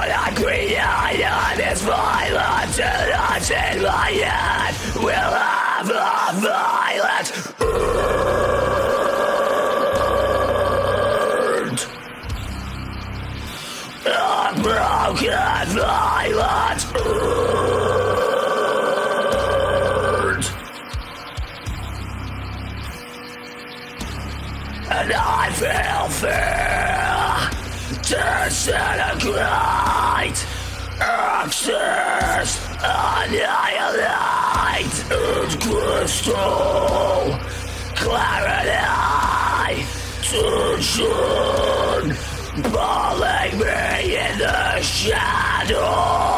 I created is violent, and I in my head will have a violent hurt. A broken violent hurt. And I feel fear disintegrate, access, annihilate, in crystal clarity, tension, pulling me in the shadows.